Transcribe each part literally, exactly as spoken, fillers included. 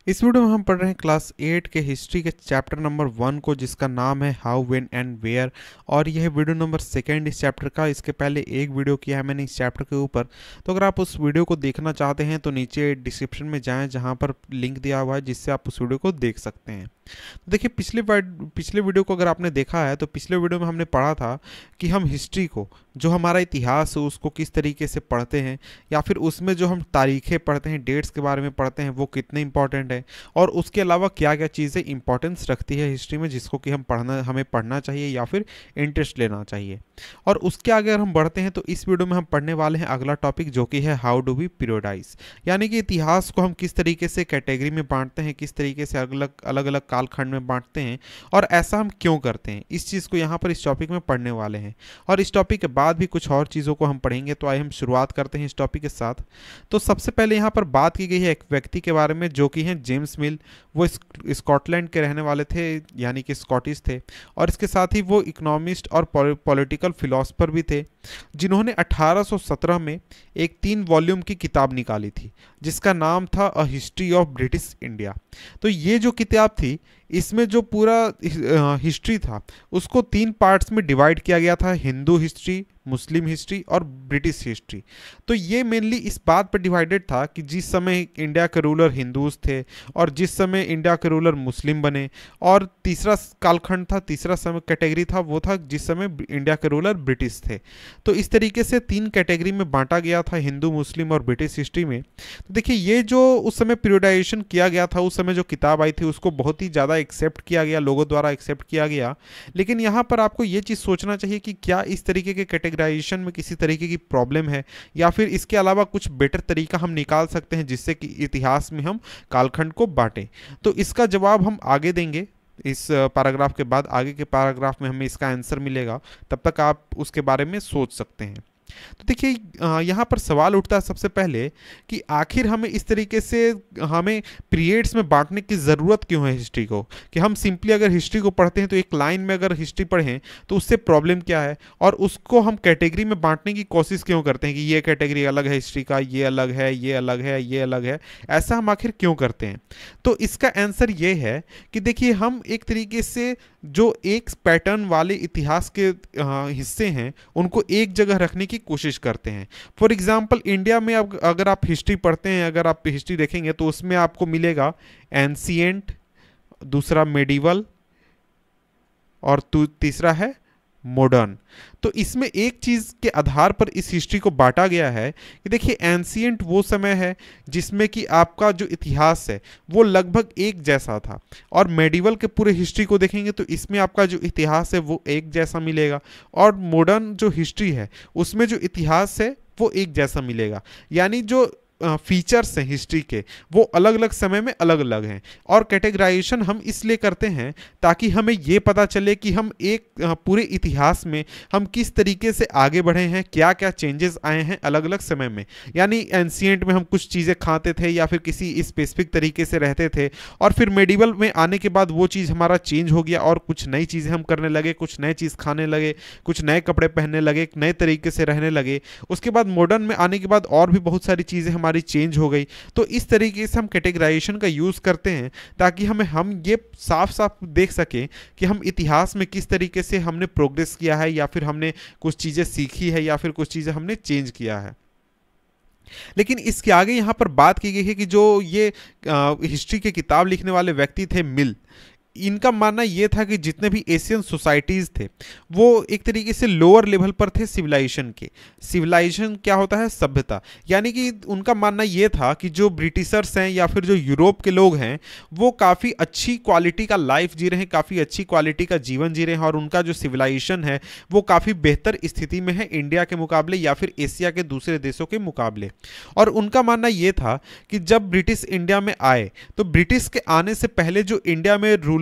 इस वीडियो में हम पढ़ रहे हैं क्लास एट के हिस्ट्री के चैप्टर नंबर वन को, जिसका नाम है हाउ व्हेन एंड वेयर। और यह वीडियो नंबर सेकेंड इस चैप्टर का। इसके पहले एक वीडियो किया है मैंने इस चैप्टर के ऊपर, तो अगर आप उस वीडियो को देखना चाहते हैं तो नीचे डिस्क्रिप्शन में जाएं, जहां पर लिंक दिया हुआ है जिससे आप उस वीडियो को देख सकते हैं। तो देखिए, पिछले पिछले वीडियो को अगर आपने देखा है तो पिछले वीडियो में हमने पढ़ा था कि हम हिस्ट्री को, जो हमारा इतिहास है, उसको किस तरीके से पढ़ते हैं, या फिर उसमें जो हम तारीखें पढ़ते हैं, डेट्स के बारे में पढ़ते हैं, वो कितने इंपॉर्टेंट है, और उसके अलावा क्या क्या चीज़ें इंपॉर्टेंस रखती है हिस्ट्री में, जिसको कि हम पढ़ना हमें पढ़ना चाहिए या फिर इंटरेस्ट लेना चाहिए। और उसके आगे अगर हम बढ़ते हैं तो इस वीडियो में हम पढ़ने वाले हैं अगला टॉपिक, जो कि है हाउ डू वी पीरियोडाइज, यानी कि इतिहास को हम किस तरीके से कैटेगरी में बांटते हैं, किस तरीके से अलग अलग अलग कालखंड में बांटते हैं, और ऐसा हम क्यों करते हैं। इस चीज़ को यहाँ पर इस टॉपिक में पढ़ने वाले हैं, और इस टॉपिक के बाद भी कुछ और चीज़ों को हम पढ़ेंगे। तो आइए हम शुरुआत करते हैं इस टॉपिक के साथ। तो सबसे पहले यहाँ पर बात की गई है एक व्यक्ति के बारे में, जो कि हैं जेम्स मिल। वो स्कॉटलैंड के रहने वाले थे, यानी कि स्कॉटिश थे, और इसके साथ ही वो इकोनॉमिस्ट और पॉलिटिकल फिलोसफर भी थे, जिन्होंने अठारह सौ सत्रह में एक तीन वॉल्यूम की किताब निकाली थी, जिसका नाम था a history of British India. तो ये जो किताब थी, इसमें जो पूरा हिस्ट्री था उसको तीन पार्ट्स में डिवाइड किया गया था, हिंदू हिस्ट्री, मुस्लिम हिस्ट्री और ब्रिटिश हिस्ट्री। तो ये मेनली इस बात पर डिवाइडेड था कि जिस समय इंडिया के रूलर हिंदूज थे और जिस समय इंडिया के रूलर मुस्लिम बने, और तीसरा कालखंड था, तीसरा समय कैटेगरी था, वो था जिस समय इंडिया के रूलर ब्रिटिश थे। तो इस तरीके से तीन कैटेगरी में बांटा गया था, हिंदू, मुस्लिम और ब्रिटिश हिस्ट्री में। तो देखिए, ये जो उस समय पीरियोडाइजेशन किया गया था, उस समय जो किताब आई थी, उसको बहुत ही ज़्यादा एक्सेप्ट किया गया, लोगों द्वारा एक्सेप्ट किया गया। लेकिन यहाँ पर आपको ये चीज़ सोचना चाहिए कि क्या इस तरीके के कैटेगराइजेशन में किसी तरीके की प्रॉब्लम है, या फिर इसके अलावा कुछ बेटर तरीका हम निकाल सकते हैं जिससे कि इतिहास में हम कालखंड को बांटें। तो इसका जवाब हम आगे देंगे, इस पैराग्राफ के बाद आगे के पैराग्राफ में हमें इसका आंसर मिलेगा। तब तक आप उसके बारे में सोच सकते हैं। तो देखिए, यहाँ पर सवाल उठता है सबसे पहले कि आखिर हमें इस तरीके से हमें पीरियड्स में बांटने की ज़रूरत क्यों है हिस्ट्री को, कि हम सिंपली अगर हिस्ट्री को पढ़ते हैं तो एक लाइन में अगर हिस्ट्री पढ़ें तो उससे प्रॉब्लम क्या है, और उसको हम कैटेगरी में बांटने की कोशिश क्यों करते हैं कि ये कैटेगरी अलग है हिस्ट्री का, ये अलग है, ये अलग है, ये अलग है, ऐसा हम आखिर क्यों करते हैं। तो इसका आंसर ये है कि देखिए, हम एक तरीके से जो एक पैटर्न वाले इतिहास के हिस्से हैं उनको एक जगह रखने की कोशिश करते हैं। फॉर एग्जांपल, इंडिया में अब अगर आप हिस्ट्री पढ़ते हैं, अगर आप हिस्ट्री देखेंगे तो उसमें आपको मिलेगा एंशिएंट, दूसरा मेडिवल, और तीसरा है मॉडर्न। तो इसमें एक चीज़ के आधार पर इस हिस्ट्री को बांटा गया है कि देखिए, एंशिएंट वो समय है जिसमें कि आपका जो इतिहास है वो लगभग एक जैसा था, और मेडिवल के पूरे हिस्ट्री को देखेंगे तो इसमें आपका जो इतिहास है वो एक जैसा मिलेगा, और मॉडर्न जो हिस्ट्री है उसमें जो इतिहास है वो एक जैसा मिलेगा। यानी जो फीचर्स हैं हिस्ट्री के वो अलग अलग समय में अलग अलग हैं। और कैटेगराइजेशन हम इसलिए करते हैं ताकि हमें ये पता चले कि हम एक पूरे इतिहास में हम किस तरीके से आगे बढ़े हैं, क्या क्या चेंजेस आए हैं अलग अलग समय में। यानी एंशिएंट में हम कुछ चीज़ें खाते थे या फिर किसी स्पेसिफिक तरीके से रहते थे, और फिर मेडिवल में आने के बाद वो चीज़ हमारा चेंज हो गया और कुछ नई चीज़ें हम करने लगे, कुछ नए चीज़ खाने लगे, कुछ नए कपड़े पहनने लगे, नए तरीके से रहने लगे। उसके बाद मॉडर्न में आने के बाद और भी बहुत सारी चीज़ें हमारी चेंज हो गई। तो इस तरीके से हम कैटेगराइजेशन का यूज करते हैं ताकि हमें हम ये साफ साफ देख सकें कि हम इतिहास में किस तरीके से हमने प्रोग्रेस किया है, या फिर हमने कुछ चीजें सीखी है, या फिर कुछ चीजें हमने चेंज किया है। लेकिन इसके आगे यहाँ पर बात की गई है कि जो ये हिस्ट्री की किताब लिखने वाले व्यक्ति थे मिल, इनका मानना यह था कि जितने भी एशियन सोसाइटीज़ थे वो एक तरीके से लोअर लेवल पर थे सिविलाइजेशन के। सिविलाइजेशन क्या होता है? सभ्यता। यानी कि उनका मानना यह था कि जो ब्रिटिशर्स हैं या फिर जो यूरोप के लोग हैं वो काफ़ी अच्छी क्वालिटी का लाइफ जी रहे हैं, काफ़ी अच्छी क्वालिटी का जीवन जी रहे हैं, और उनका जो सिविलाइजेशन है वो काफ़ी बेहतर स्थिति में है इंडिया के मुकाबले या फिर एशिया के दूसरे देशों के मुकाबले। और उनका मानना यह था कि जब ब्रिटिश इंडिया में आए तो ब्रिटिश के आने से पहले जो इंडिया में रूलर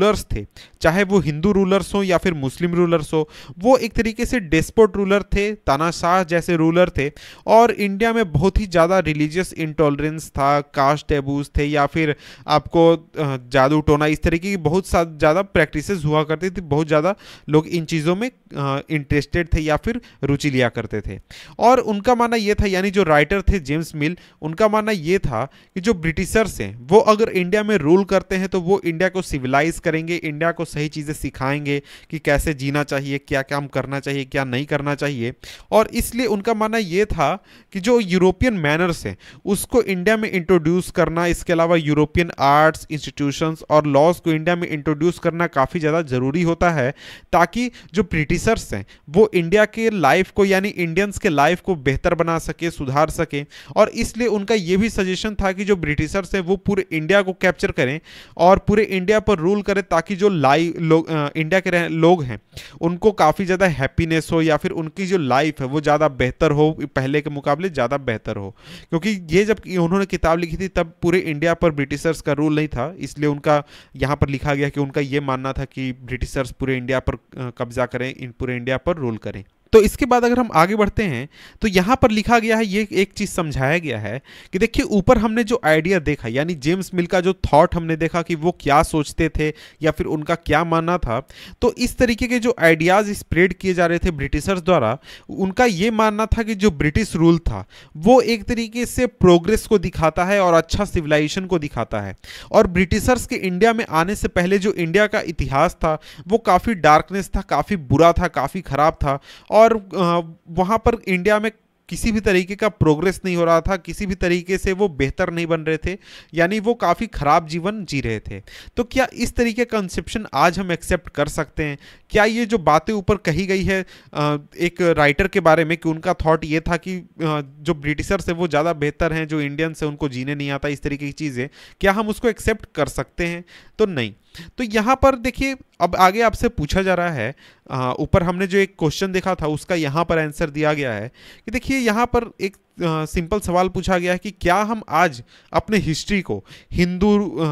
रूलर्स थे, चाहे वो हिंदू रूलर्स हो या फिर मुस्लिम रूलर्स हो, वो एक तरीके से डेस्पोट रूलर थे, तानाशाह जैसे रूलर थे। और इंडिया में बहुत ही ज़्यादा रिलीजियस इंटॉलरेंस था, कास्ट टेबूज थे, या फिर आपको जादू टोना, इस तरीके की बहुत ज़्यादा प्रैक्टिसेस हुआ करती थी। बहुत ज़्यादा लोग इन चीज़ों में इंटरेस्टेड थे या फिर रुचि लिया करते थे। और उनका मानना ये था, यानी जो राइटर थे जेम्स मिल, उनका मानना ये था कि जो ब्रिटिशर्स हैं वो अगर इंडिया में रूल करते हैं तो वो इंडिया को सिविलाइज करेंगे, इंडिया को सही चीज़ें सिखाएंगे कि कैसे जीना चाहिए, क्या काम करना चाहिए, क्या नहीं करना चाहिए। और इसलिए उनका मानना ये था कि जो यूरोपियन मैनर्स हैं उसको इंडिया में इंट्रोड्यूस करना, इसके अलावा यूरोपियन आर्ट्स, इंस्टीट्यूशंस और लॉज को इंडिया में इंट्रोड्यूस करना काफ़ी ज़्यादा ज़रूरी होता है, ताकि जो ब्रिटिशर्स हैं वो इंडिया के लाइफ को, यानी इंडियंस के लाइफ को बेहतर बना सके, सुधार सके। और इसलिए उनका ये भी सजेशन था कि जो ब्रिटिशर्स हैं वो पूरे इंडिया को कैप्चर करें और पूरे इंडिया पर रूल करें, ताकि जो लाइफ लोग इंडिया के लोग हैं उनको काफ़ी ज़्यादा हैप्पीनेस हो, या फिर उनकी जो लाइफ है वो ज़्यादा बेहतर हो, पहले के मुकाबले ज़्यादा बेहतर हो। क्योंकि ये जब उन्होंने किताब लिखी थी तब पूरे इंडिया पर ब्रिटिशर्स का रूल नहीं था, इसलिए उनका यहाँ पर लिखा गया कि उनका ये मानना था कि ब्रिटिशर्स पूरे इंडिया पर कब्जा करें, इन पूरे इंडिया पर रूल करें। तो इसके बाद अगर हम आगे बढ़ते हैं तो यहाँ पर लिखा गया है, ये एक चीज़ समझाया गया है कि देखिए ऊपर हमने जो आइडिया देखा, यानी जेम्स मिल का जो थॉट हमने देखा कि वो क्या सोचते थे या फिर उनका क्या मानना था। तो इस तरीके के जो आइडियाज़ स्प्रेड किए जा रहे थे ब्रिटिशर्स द्वारा, उनका ये मानना था कि जो ब्रिटिश रूल था वो एक तरीके से प्रोग्रेस को दिखाता है और अच्छा सिविलाइजेशन को दिखाता है। और ब्रिटिशर्स के इंडिया में आने से पहले जो इंडिया का इतिहास था वो काफ़ी डार्कनेस था, काफ़ी बुरा था, काफ़ी ख़राब था। और वहाँ पर इंडिया में किसी भी तरीके का प्रोग्रेस नहीं हो रहा था, किसी भी तरीके से वो बेहतर नहीं बन रहे थे, यानी वो काफ़ी ख़राब जीवन जी रहे थे। तो क्या इस तरीके का कंसेप्शन आज हम एक्सेप्ट कर सकते हैं? क्या ये जो बातें ऊपर कही गई है एक राइटर के बारे में कि उनका थॉट ये था कि जो ब्रिटिशर्स हैं वो ज़्यादा बेहतर हैं, जो इंडियंस हैं उनको जीने नहीं आता, इस तरीके की चीज़ें, क्या हम उसको एक्सेप्ट कर सकते हैं? तो नहीं। तो यहाँ पर देखिए, अब आगे आपसे पूछा जा रहा है, ऊपर हमने जो एक क्वेश्चन देखा था उसका यहाँ पर आंसर दिया गया है कि देखिए यहाँ पर एक सिंपल सवाल पूछा गया है कि क्या हम आज अपने हिस्ट्री को हिंदू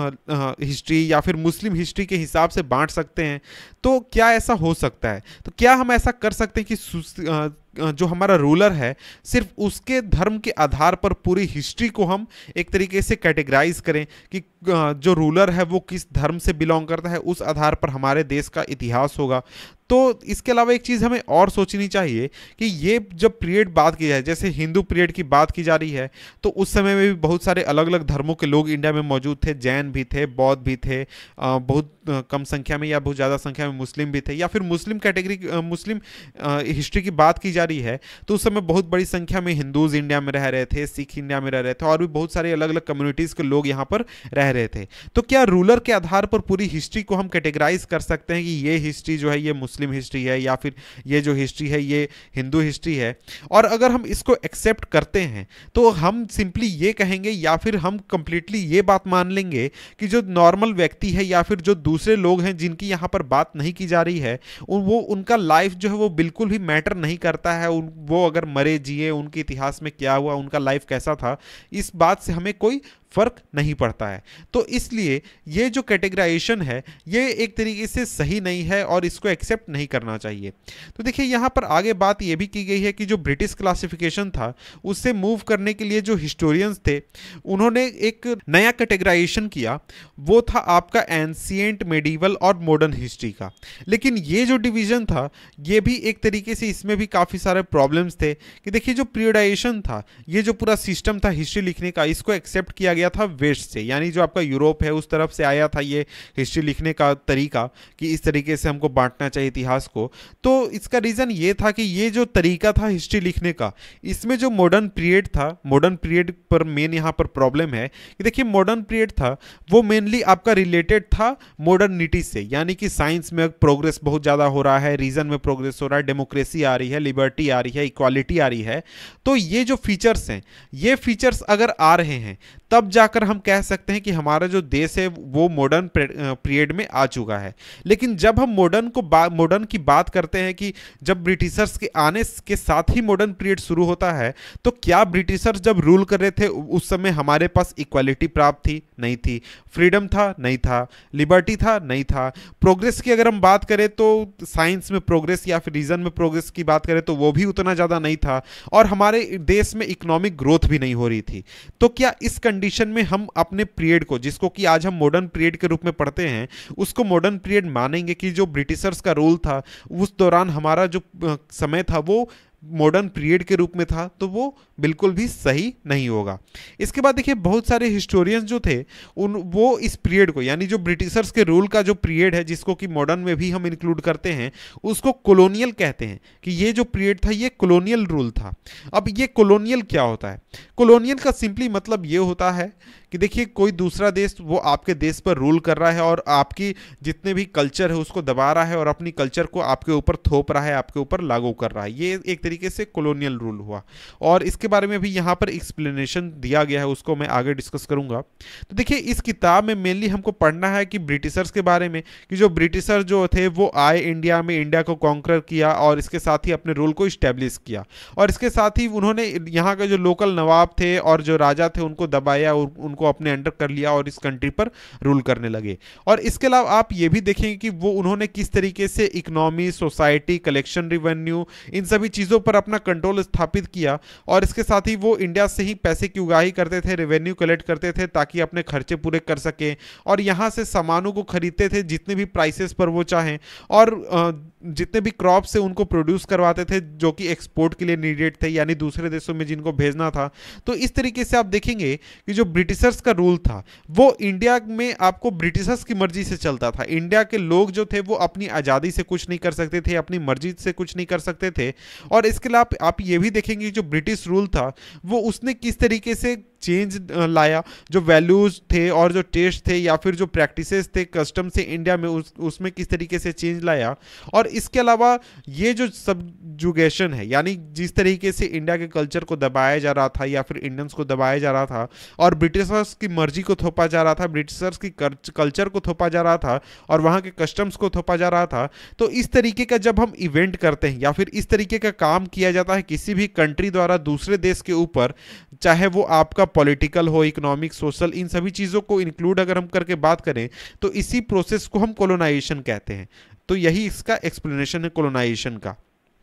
हिस्ट्री या फिर मुस्लिम हिस्ट्री के हिसाब से बांट सकते हैं? तो क्या ऐसा हो सकता है? तो क्या हम ऐसा कर सकते हैं कि जो हमारा रूलर है सिर्फ उसके धर्म के आधार पर पूरी हिस्ट्री को हम एक तरीके से कैटेगराइज करें कि जो रूलर है वो किस धर्म से बिलोंग करता है, उस आधार पर हमारे देश का इतिहास होगा? तो इसके अलावा एक चीज़ हमें और सोचनी चाहिए कि ये जब पीरियड बात की जाए, जैसे हिंदू पीरियड की बात की जा रही है, तो उस समय में भी बहुत सारे अलग अलग धर्मों के लोग इंडिया में मौजूद थे। जैन भी थे, बौद्ध भी थे, बहुत कम संख्या में या बहुत ज़्यादा संख्या में मुस्लिम भी थे, या फिर मुस्लिम कैटेगरी मुस्लिम हिस्ट्री की बात की जा रही है तो उस समय बहुत बड़ी संख्या में हिंदूज इंडिया में रह रहे थे, सिख इंडिया में रह रहे थे, और भी बहुत सारे अलग अलग कम्युनिटीज़ के लोग यहाँ पर रह रहे थे। तो क्या रूलर के आधार पर पूरी हिस्ट्री को हम कैटेगराइज कर सकते हैं कि ये हिस्ट्री जो है ये मुस्लिम हिस्ट्री है, या फिर ये जो हिस्ट्री है ये हिंदू हिस्ट्री है? और अगर हम इसको एक्सेप्ट करते हैं तो हम सिंपली ये कहेंगे, या फिर हम कंप्लीटली ये बात मान लेंगे कि जो नॉर्मल व्यक्ति है या फिर जो दूसरे लोग हैं जिनकी यहाँ पर बात नहीं की जा रही है, वो उनका लाइफ जो है वो बिल्कुल भी मैटर नहीं करता है, वो अगर मरे जिए, उनके इतिहास में क्या हुआ, उनका लाइफ कैसा था, इस बात से हमें कोई फर्क नहीं पड़ता है। तो इसलिए ये जो कैटेगराइजेशन है ये एक तरीके से सही नहीं है और इसको एक्सेप्ट नहीं करना चाहिए। तो देखिए यहाँ पर आगे बात ये भी की गई है कि जो ब्रिटिश क्लासिफिकेशन था उससे मूव करने के लिए जो हिस्टोरियंस थे उन्होंने एक नया कैटेगराइजेशन किया, वो था आपका एंशिएंट, मेडिवल और मॉडर्न हिस्ट्री का। लेकिन ये जो डिवीजन था ये भी एक तरीके से, इसमें भी काफ़ी सारे प्रॉब्लम्स थे कि देखिए जो पीरियडाइजेशन था, ये जो पूरा सिस्टम था हिस्ट्री लिखने का, इसको एक्सेप्ट किया गया था वेस्ट से, यानी जो आपका यूरोप है उस तरफ से आया था ये हिस्ट्री लिखने का तरीका कि इस तरीके से हमको बांटना चाहिए इतिहास को। तो इसका रीज़न ये था कि ये जो तरीका था हिस्ट्री लिखने का, इसमें जो मॉडर्न पीरियड था, मॉडर्न पीरियड पर मेन यहाँ पर प्रॉब्लम है कि देखिए मॉडर्न पीरियड था वो मेनली आपका रिलेटेड था मॉडर्निटी से, यानी कि साइंस में प्रोग्रेस बहुत ज़्यादा हो रहा है, रीजन में प्रोग्रेस हो रहा है, डेमोक्रेसी आ रही है, लिबर्टी आ रही है, इक्वालिटी आ रही है। तो ये जो फीचर्स हैं, ये फीचर्स अगर आ रहे हैं तब जाकर हम कह सकते हैं कि हमारा जो देश है वो मॉडर्न पीरियड में आ चुका है। लेकिन जब हम मॉडर्न को मॉडर्न की बात करते हैं कि जब ब्रिटिशर्स के आने के साथ ही मॉडर्न पीरियड शुरू होता है, तो क्या ब्रिटिशर्स जब रूल कर रहे थे उस समय हमारे पास इक्वालिटी प्राप्त थी? नहीं थी। फ्रीडम था? नहीं था। लिबर्टी था? नहीं था। प्रोग्रेस की अगर हम बात करें तो साइंस में प्रोग्रेस या फिर रीजन में प्रोग्रेस की बात करें तो वो भी उतना ज़्यादा नहीं था, और हमारे देश में इकोनॉमिक ग्रोथ भी नहीं हो रही थी। तो क्या इस कंडीशन में हम अपने पीरियड को, जिसको कि आज हम मॉडर्न पीरियड के रूप में पढ़ते हैं, उसको मॉडर्न पीरियड मानेंगे कि जो ब्रिटिशर्स का रूल था उस दौरान हमारा जो समय था वो मॉडर्न पीरियड के रूप में था? तो वो बिल्कुल भी सही नहीं होगा। इसके बाद देखिए बहुत सारे हिस्टोरियंस जो थे उन वो इस पीरियड को, यानी जो ब्रिटिशर्स के रूल का जो पीरियड है जिसको कि मॉडर्न में भी हम इंक्लूड करते हैं, उसको कॉलोनियल कहते हैं कि ये जो पीरियड था ये कॉलोनियल रूल था। अब ये कॉलोनियल क्या होता है? कॉलोनियल का सिंपली मतलब ये होता है कि देखिए कोई दूसरा देश वो आपके देश पर रूल कर रहा है और आपकी जितने भी कल्चर है उसको दबा रहा है और अपनी कल्चर को आपके ऊपर थोप रहा है, आपके ऊपर लागू कर रहा है। ये एक तरीके से कॉलोनियल रूल हुआ, और इसके बारे में भी यहाँ पर एक्सप्लेनेशन दिया गया है, उसको मैं आगे डिस्कस करूंगा। तो देखिए इस किताब में मेनली हमको पढ़ना है कि ब्रिटिशर्स के बारे में, कि जो ब्रिटिशर जो थे वो आए इंडिया में, इंडिया को कॉन्कर किया और इसके साथ ही अपने रूल को इस्टेब्लिश किया, और इसके साथ ही उन्होंने यहाँ के जो लोकल नवाब थे और जो राजा थे उनको दबाया और उनको अपने अंडर कर लिया और इस कंट्री पर रूल करने लगे। और इसके अलावा आप ये भी देखेंगे कि वो उन्होंने किस तरीके से इकोनॉमी, सोसाइटी, कलेक्शन रेवेन्यू, इन सभी चीज़ों पर अपना कंट्रोल स्थापित किया, और इसके साथ ही वो इंडिया से ही पैसे की उगाही करते थे, रेवेन्यू कलेक्ट करते थे ताकि अपने खर्चे पूरे कर सकें, और यहाँ से सामानों को खरीदते थे जितने भी प्राइसेस पर वो चाहें, और जितने भी क्रॉप से उनको प्रोड्यूस करवाते थे जो कि एक्सपोर्ट के लिए नीडेड थे, यानी दूसरे देशों में जिनको भेजना था। तो इस तरीके से आप देखेंगे कि जो ब्रिटिशर्स का रूल था वो इंडिया में आपको ब्रिटिशर्स की मर्जी से चलता था। इंडिया के लोग जो थे वो अपनी आज़ादी से कुछ नहीं कर सकते थे, अपनी मर्जी से कुछ नहीं कर सकते थे। और इसके अलावा आप ये भी देखेंगे जो ब्रिटिश रूल था वो उसने किस तरीके से चेंज लाया, जो वैल्यूज थे और जो टेस्ट थे या फिर जो प्रैक्टिसेस थे, कस्टम से इंडिया में उस उसमें किस तरीके से चेंज लाया। और इसके अलावा ये जो सबजुगेशन है, यानी जिस तरीके से इंडिया के कल्चर को दबाया जा रहा था या फिर इंडियंस को दबाया जा रहा था और ब्रिटिशर्स की मर्जी को थोपा जा रहा था, ब्रिटिशर्स की कल्चर को थोपा जा रहा था और वहाँ के कस्टम्स को थोपा जा रहा था। तो इस तरीके का जब हम इवेंट करते हैं या फिर इस तरीके का काम किया जाता है किसी भी कंट्री द्वारा दूसरे देश के ऊपर, चाहे वो आपका पॉलिटिकल हो, इकोनॉमिक, सोशल, इन सभी चीज़ों को इंक्लूड अगर हम करके बात करें तो इसी प्रोसेस को हम कॉलोनाइजेशन कहते हैं। तो यही इसका एक्सप्लेनेशन है कॉलोनाइजेशन का,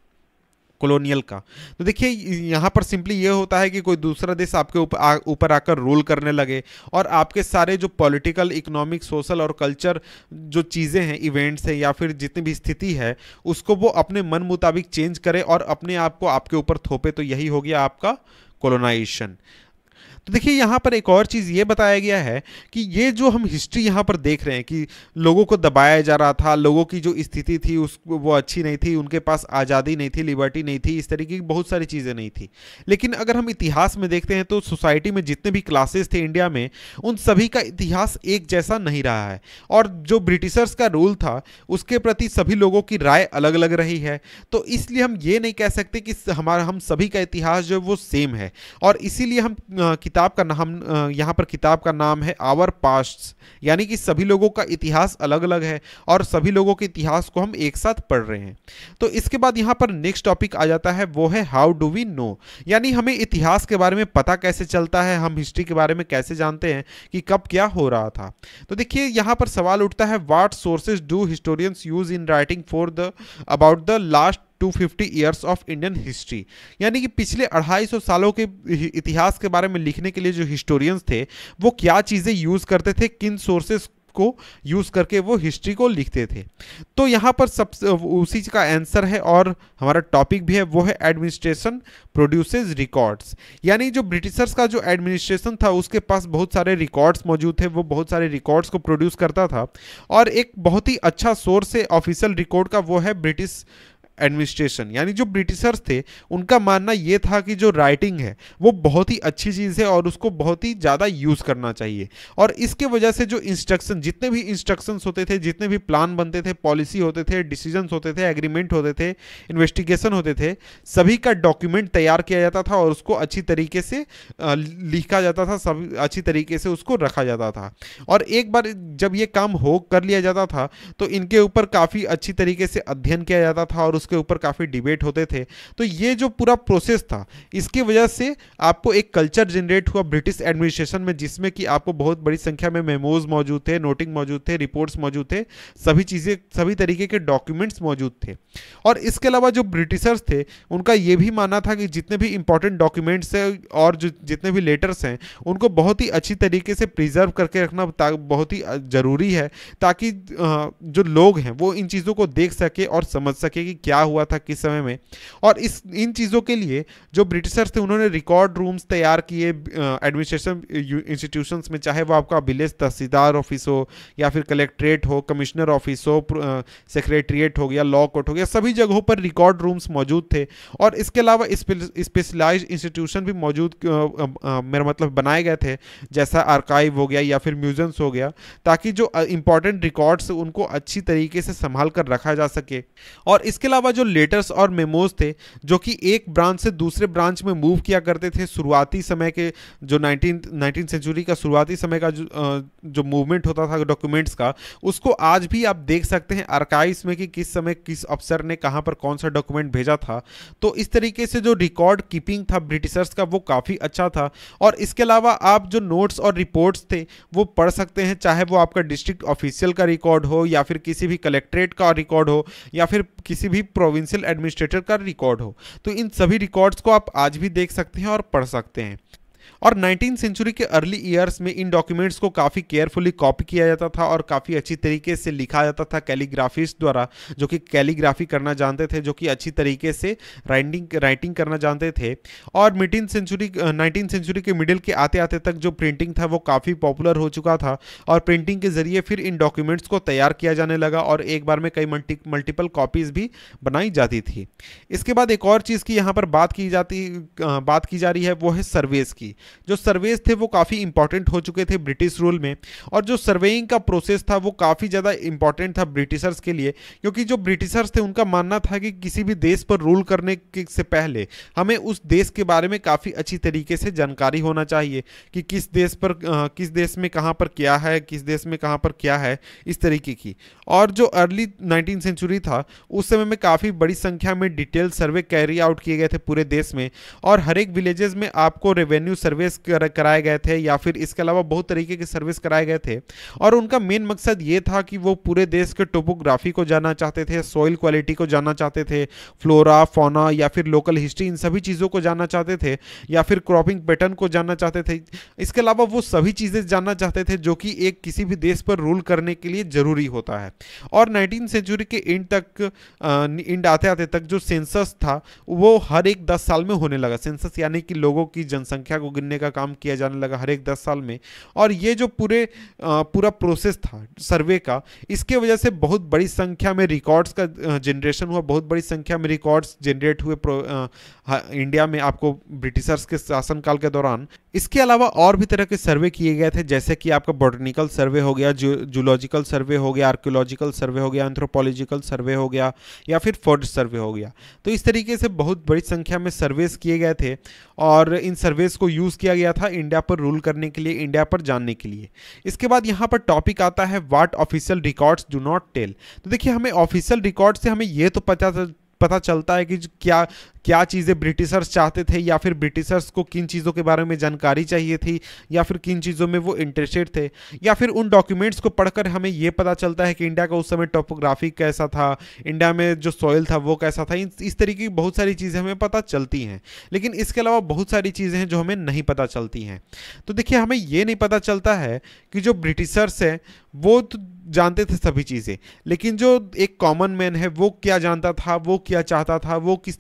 कॉलोनियल का। तो देखिए यहाँ पर सिंपली ये होता है कि कोई दूसरा देश आपके ऊपर ऊपर आकर रूल करने लगे और आपके सारे जो पॉलिटिकल, इकोनॉमिक, सोशल और कल्चर जो चीज़ें हैं, इवेंट्स हैं या फिर जितनी भी स्थिति है उसको वो अपने मन मुताबिक चेंज करे और अपने आप को आपके ऊपर थोपे। तो यही हो गया आपका कॉलोनाइजेशन। तो देखिए यहाँ पर एक और चीज़ ये बताया गया है कि ये जो हम हिस्ट्री यहाँ पर देख रहे हैं कि लोगों को दबाया जा रहा था, लोगों की जो स्थिति थी उस वो अच्छी नहीं थी, उनके पास आज़ादी नहीं थी, लिबर्टी नहीं थी, इस तरीके की बहुत सारी चीज़ें नहीं थी। लेकिन अगर हम इतिहास में देखते हैं तो सोसाइटी में जितने भी क्लासेस थे इंडिया में, उन सभी का इतिहास एक जैसा नहीं रहा है, और जो ब्रिटिशर्स का रूल था उसके प्रति सभी लोगों की राय अलग अलग रही है। तो इसलिए हम ये नहीं कह सकते कि हमारा हम सभी का इतिहास जो है वो सेम है, और इसीलिए हम किताब का नाम, यहाँ पर किताब का नाम है आवर पास्ट, यानी कि सभी लोगों का इतिहास अलग अलग है और सभी लोगों के इतिहास को हम एक साथ पढ़ रहे हैं। तो इसके बाद यहाँ पर नेक्स्ट टॉपिक आ जाता है, वो है हाउ डू वी नो, यानी हमें इतिहास के बारे में पता कैसे चलता है, हम हिस्ट्री के बारे में कैसे जानते हैं कि कब क्या हो रहा था। तो देखिए यहाँ पर सवाल उठता है, what sources do historians use in writing for the about the last two fifty years of Indian history, यानी कि पिछले अढ़ाई सौ सालों के इतिहास के बारे में लिखने के लिए जो हिस्टोरियंस थे वो क्या चीज़ें यूज़ करते थे, किन सोर्सेस को यूज़ करके वो हिस्ट्री को लिखते थे। तो यहाँ पर सब उसी का आंसर है और हमारा टॉपिक भी है, वो है एडमिनिस्ट्रेशन प्रोड्यूसेस रिकॉर्ड्स, यानी जो ब्रिटिशर्स का जो एडमिनिस्ट्रेशन था उसके पास बहुत सारे रिकॉर्ड्स मौजूद थे, वो बहुत सारे रिकॉर्ड्स को प्रोड्यूस करता था। और एक बहुत ही अच्छा सोर्स है ऑफिशियल रिकॉर्ड का, वो है ब्रिटिश एडमिनिस्ट्रेशन, यानी जो ब्रिटिशर्स थे उनका मानना यह था कि जो राइटिंग है वो बहुत ही अच्छी चीज़ है और उसको बहुत ही ज़्यादा यूज़ करना चाहिए। और इसके वजह से जो इंस्ट्रक्शन, जितने भी इंस्ट्रक्शंस होते थे, जितने भी प्लान बनते थे, पॉलिसी होते थे, डिसीजंस होते थे, एग्रीमेंट होते थे, इन्वेस्टिगेशन होते थे, सभी का डॉक्यूमेंट तैयार किया जाता था और उसको अच्छी तरीके से लिखा जाता था, सब अच्छी तरीके से उसको रखा जाता था। और एक बार जब ये काम हो कर लिया जाता था तो इनके ऊपर काफ़ी अच्छी तरीके से अध्ययन किया जाता था और उसके ऊपर काफ़ी डिबेट होते थे। तो ये जो पूरा प्रोसेस था, इसकी वजह से आपको एक कल्चर जनरेट हुआ ब्रिटिश एडमिनिस्ट्रेशन में, जिसमें कि आपको बहुत बड़ी संख्या में मेमोज मौजूद थे, नोटिंग मौजूद थे, रिपोर्ट्स मौजूद थे, सभी चीज़ें, सभी तरीके के डॉक्यूमेंट्स मौजूद थे। और इसके अलावा जो ब्रिटिशर्स थे उनका ये भी मानना था कि जितने भी इंपॉर्टेंट डॉक्यूमेंट्स हैं और जो जितने भी लेटर्स हैं उनको बहुत ही अच्छी तरीके से प्रिजर्व करके रखना बहुत ही ज़रूरी है, ताकि जो लोग हैं वो इन चीज़ों को देख सके और समझ सके कि क्या हुआ था किस समय में। और इस इन चीज़ों के लिए जो ब्रिटिशर्स थे उन्होंने रिकॉर्ड रूम्स तैयार किए एडमिनिस्ट्रेशन इंस्टीट्यूशंस में, चाहे वो आपका विलेज तहसीलदार ऑफिस हो या फिर कलेक्ट्रेट हो, कमिश्नर ऑफिस हो, सेक्रेटरीट हो गया, लॉ कोर्ट हो गया, सभी जगहों पर रिकॉर्ड रूम्स मौजूद थे। और इसके अलावा स्पेशलाइज्ड इंस्टीट्यूशन भी मौजूद, मेरा मतलब बनाए गए थे, जैसा आर्काइव हो गया या फिर म्यूजियम्स हो गया, ताकि जो इंपॉर्टेंट रिकॉर्ड्स उनको अच्छी तरीके से संभाल कर रखा जा सके। और इसके अलावा जो लेटर्स और मेमोज थे जो कि एक ब्रांच से दूसरे ब्रांच में मूव किया करते थे, शुरुआती समय के जो नाइनटीन नाइनटीन सेंचुरी का शुरुआती समय का जो, जो मूवमेंट होता था डॉक्यूमेंट्स का, उसको आज भी आप देख सकते हैं आर्काइव्स में कि किस समय किस अफसर ने कहां पर कौन सा डॉक्यूमेंट भेजा था। तो इस तरीके से जो रिकॉर्ड कीपिंग था ब्रिटिशर्स का वो काफ़ी अच्छा था। और इसके अलावा आप जो नोट्स और रिपोर्ट्स थे वो पढ़ सकते हैं, चाहे वो आपका डिस्ट्रिक्ट ऑफिशियल का रिकॉर्ड हो या फिर किसी भी कलेक्ट्रेट का रिकॉर्ड हो या फिर किसी भी प्रोविंशियल एडमिनिस्ट्रेटर का रिकॉर्ड हो। तो इन सभी रिकॉर्ड्स को आप आज भी देख सकते हैं और पढ़ सकते हैं। और नाइनटीन सेंचुरी के अर्ली ईयर्स में इन डॉक्यूमेंट्स को काफ़ी केयरफुली कॉपी किया जाता था और काफ़ी अच्छी तरीके से लिखा जाता था कैलीग्राफिस्ट द्वारा, जो कि कैलीग्राफी करना जानते थे, जो कि अच्छी तरीके से राइटिंग राइटिंग करना जानते थे। और मिडिल सेंचुरी नाइनटीन सेंचुरी के मिडिल के आते आते तक जो प्रिंटिंग था वो काफ़ी पॉपुलर हो चुका था और प्रिंटिंग के जरिए फिर इन डॉक्यूमेंट्स को तैयार किया जाने लगा और एक बार में कई मल्टी मल्टीपल कॉपीज़ भी बनाई जाती थी। इसके बाद एक और चीज़ की यहाँ पर बात की जाती बात की जा रही है, वो है सर्वेस की। जो सर्वेस थे वो काफ़ी इंपॉर्टेंट हो चुके थे ब्रिटिश रूल में, और जो सर्वेइंग का प्रोसेस था वो काफ़ी ज़्यादा इंपॉर्टेंट था ब्रिटिशर्स के लिए, क्योंकि जो ब्रिटिशर्स थे उनका मानना था कि किसी भी देश पर रूल करने से पहले हमें उस देश के बारे में काफ़ी अच्छी तरीके से जानकारी होना चाहिए कि किस देश पर किस देश में कहाँ पर क्या है, किस देश में कहाँ पर क्या है, इस तरीके की। और जो अर्ली नाइनटीन सेंचुरी था उस समय में काफ़ी बड़ी संख्या में डिटेल सर्वे कैरी आउट किए गए थे पूरे देश में, और हर एक विलेजेस में आपको रेवेन्यू सर्विस कराए गए थे या फिर इसके अलावा बहुत तरीके के सर्विस कराए गए थे। और उनका मेन मकसद ये था कि वो पूरे देश के टोपोग्राफी को जानना चाहते थे, सॉइल क्वालिटी को जानना चाहते थे, फ्लोरा फौना या फिर लोकल हिस्ट्री, इन सभी चीज़ों को जानना चाहते थे, या फिर क्रॉपिंग पैटर्न को जानना चाहते थे। इसके अलावा वो सभी चीज़ें जानना चाहते थे जो कि एक किसी भी देश पर रूल करने के लिए ज़रूरी होता है। और नाइनटीन सेंचुरी के एंड तक एंड आते आते तक जो सेंसस था वो हर एक दस साल में होने लगा। सेंसस यानी कि लोगों की जनसंख्या को गिनने का काम किया जाने लगा हर एक दस साल में। और ये जो पूरे पूरा प्रोसेस था सर्वे का, इसके वजह से बहुत बड़ी संख्या में रिकॉर्ड्स का जनरेशन हुआ, बहुत बड़ी संख्या में रिकॉर्ड्स जनरेट हुए इंडिया में आपको ब्रिटिशर्स के शासनकाल के दौरान। इसके अलावा और भी तरह के सर्वे किए गए थे, जैसे कि आपका बॉटनिकल सर्वे हो गया, जूलॉजिकल सर्वे हो गया, आर्कियोलॉजिकल सर्वे हो गया, एंथ्रोपोलॉजिकल सर्वे हो गया, या फिर फॉरेस्ट सर्वे हो गया। तो इस तरीके से बहुत बड़ी संख्या में सर्वेस किए गए थे और इन सर्वेस को यूज़ किया गया था इंडिया पर रूल करने के लिए, इंडिया पर जानने के लिए। इसके बाद यहाँ पर टॉपिक आता है what official records do not tell. तो देखिए, हमें ऑफिशियल रिकॉर्ड से हमें ये तो पता पता चलता है कि क्या क्या चीज़ें ब्रिटिशर्स चाहते थे, या फिर ब्रिटिशर्स को किन चीज़ों के बारे में जानकारी चाहिए थी, या फिर किन चीज़ों में वो इंटरेस्टेड थे, या फिर उन डॉक्यूमेंट्स को पढ़कर हमें ये पता चलता है कि इंडिया का उस समय टोपोग्राफी कैसा था, इंडिया में जो सॉइल था वो कैसा था। इस तरीके की बहुत सारी चीज़ें हमें पता चलती हैं, लेकिन इसके अलावा बहुत सारी चीज़ें हैं जो हमें नहीं पता चलती हैं। तो देखिए, हमें ये नहीं पता चलता है कि जो ब्रिटिशर्स हैं वो तो जानते थे सभी चीज़ें, लेकिन जो एक कॉमन मैन है वो क्या जानता था, वो क्या चाहता था, वो किस तरीके से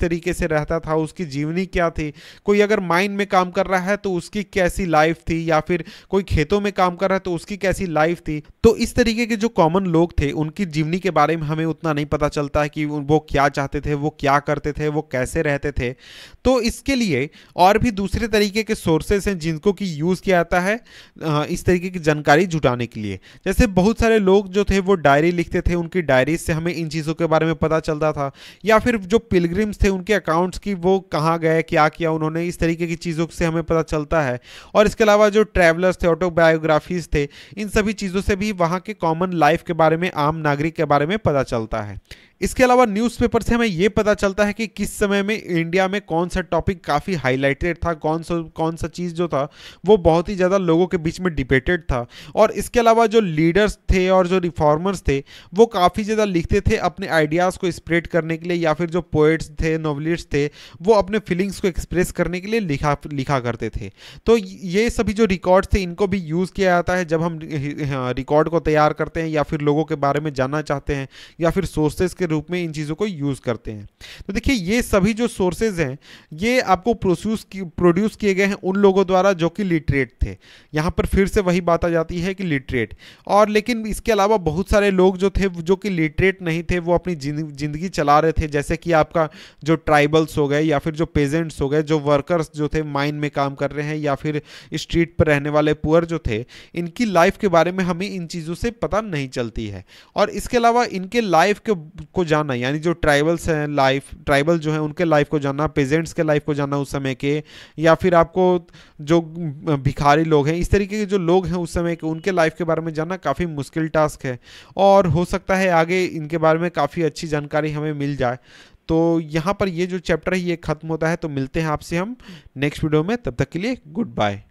रहता था, उसकी जीवनी क्या थी, कोई अगर माइन में काम कर रहा है तो उसकी कैसी लाइफ थी, या फिर कोई खेतों में काम कर रहा है तो उसकी कैसी लाइफ थी। तो इस तरीके के जो कॉमन लोग थे उनकी जीवनी के बारे में हमें उतना नहीं पता चलता है कि वो क्या चाहते थे, वो क्या करते थे, वो कैसे रहते थे। तो इसके लिए और भी दूसरे तरीके के सोर्सेस हैं जिनको कि यूज़ किया जाता है इस तरीके की जानकारी जुटाने के लिए। जैसे बहुत सारे लोग जो थे वो डायरी लिखते थे, उनकी डायरीज से हमें इन चीज़ों के बारे में पता चलता था। या फिर जो पिलग्रिम्स थे उनके अकाउंट्स की वो कहाँ गए, क्या किया उन्होंने, इस तरीके की चीज़ों से हमें पता चलता है। और इसके अलावा जो ट्रैवलर्स थे, ऑटोबायोग्राफीज थे, इन सभी चीज़ों से भी वहाँ के कॉमन लाइफ के बारे में, आम नागरिक के बारे में पता चलता है। इसके अलावा न्यूज़पेपर से हमें यह पता चलता है कि किस समय में इंडिया में कौन सा टॉपिक काफ़ी हाईलाइटेड था, कौन सा कौन सा चीज़ जो था वो बहुत ही ज़्यादा लोगों के बीच में डिबेटेड था। और इसके अलावा जो लीडर्स थे और जो रिफॉर्मर्स थे वो काफ़ी ज़्यादा लिखते थे अपने आइडियाज़ को स्प्रेड करने के लिए, या फिर जो पोएट्स थे, नॉवलिस्ट थे, वो अपने फीलिंग्स को एक्सप्रेस करने के लिए लिखा लिखा करते थे। तो ये सभी जो रिकॉर्ड थे इनको भी यूज़ किया जाता है जब हम रिकॉर्ड को तैयार करते हैं, या फिर लोगों के बारे में जानना चाहते हैं, या फिर सोर्सेज के रूप में इन चीज़ों को यूज़ करते हैं। तो देखिए ये सभी जो सोर्सेज हैं ये आपको प्रोड्यूस प्रोड्यूस किए गए हैं उन लोगों द्वारा जो कि लिटरेट थे। यहाँ पर फिर से वही बात आ जाती है कि लिटरेट, और लेकिन इसके अलावा बहुत सारे लोग जो थे जो कि लिटरेट नहीं थे, वो अपनी ज़िंदगी चला रहे थे। जैसे कि आपका जो ट्राइबल्स हो गए, या फिर जो पेजेंट्स हो गए, जो वर्कर्स जो थे माइन में काम कर रहे हैं, या फिर स्ट्रीट पर रहने वाले पुअर जो थे, इनकी लाइफ के बारे में हमें इन चीज़ों से पता नहीं चलती है। और इसके अलावा इनके लाइफ को, को जानना, यानी जो ट्राइबल्स हैं, लाइफ ट्राइबल जो हैं उनके लाइफ को जानना, पेजेंट्स के लाइफ को जानना उस समय के, या फिर आपको जो भिखारी लोग हैं, इस तरीके के जो लोग हैं उस समय के, उनके लाइफ के बारे में जानना काफ़ी मुश्किल टास्क है। और हो सकता है आगे इनके बारे में काफ़ी अच्छी जानकारी हमें मिल जाए। तो यहाँ पर ये जो चैप्टर है ये ख़त्म होता है। तो मिलते हैं आपसे हम नेक्स्ट वीडियो में, तब तक के लिए गुड बाय।